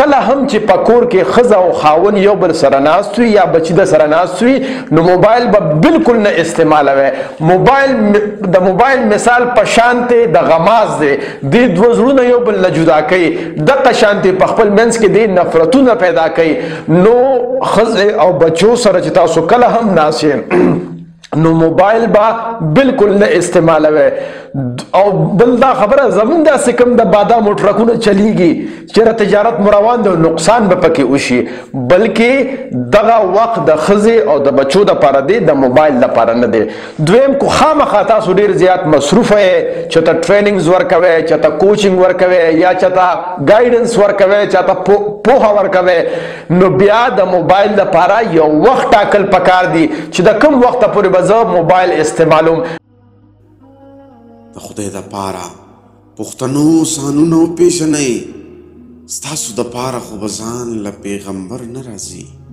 کله هم چې په کور کې ښځه او خاوند یو بل سره ناست وي یا بچي د سره ناست وي نو موبایل به بالکل نه استعمالوي. د موبایل مثال په شانتې د غماز دی، دې دوه زړونه یو بل نه جدا کوي، دغه شانتې په خپل منځ کې دې نفرتونه پیدا کوي. نو ښځې او بچو سره چې تاسو کله هم ناست نو موبایل با بالکل نه استعمالوي. او بل دا خبره زمونږ داسې کوم د بادامو ټرکونه چلیږي چېرې تجارت مو روان دی نقصان به پکې وشي، بلکې دغه وخت د ښځې او د بچو دپاره دی، د موبایل دپاره نه دی. دویم کو خامخا تاسو ډېر زیات مصروفه یې، چاته ټریننګز ورکوئ، چاته کوچنګ ورکوئ یا چاته ګایډنس ورکوئ، چاته پوهه ورکوئ، نو بیا د موبایل دپاره یو وخت ټاکل پکار دی چې د کوم وخته پورې به زه موبایل استعمالوم. د خدای دپاره پښتنو سانونه وپېژنئ، ستاسو دپاره خو به ځان له پیغمبر نه راځي.